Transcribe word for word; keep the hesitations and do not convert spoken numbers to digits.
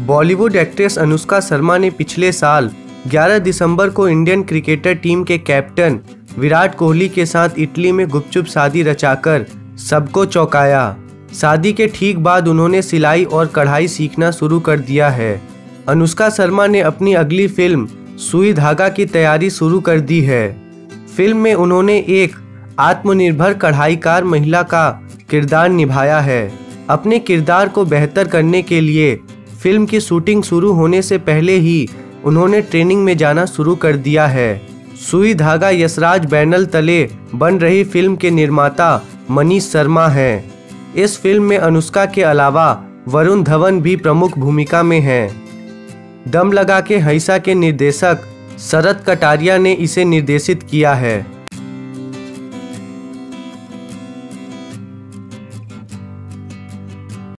Bollywood actress Anushka Sharma ने पिछले साल ग्यारह दिसंबर को इंडियन क्रिकेटर टीम के कैप्टन विराट कोहली के साथ इटली में गुपचुप शादी रचाकर सबको चौंकाया। शादी के ठीक बाद उन्होंने सिलाई और कढ़ाई सीखना शुरू कर दिया है। अनुष्का शर्मा ने अपनी अगली फिल्म सुई धागा की तैयारी शुरू कर दी है। फिल्म में उन्होंने एक आत्मनिर्भर कढ़ाईकार महिला का किरदार निभाया है। अपने किरदार को बेहतर करने के लिए फिल्म की शूटिंग शुरू होने से पहले ही उन्होंने ट्रेनिंग में जाना शुरू कर दिया है। सुई धागा यशराज बैनर तले बन रही फिल्म के निर्माता मनीष शर्मा हैं। इस फिल्म में अनुष्का के अलावा वरुण धवन भी प्रमुख भूमिका में हैं। दम लगा के हैसा के निर्देशक शरद कटारिया ने इसे निर्देशित किया है।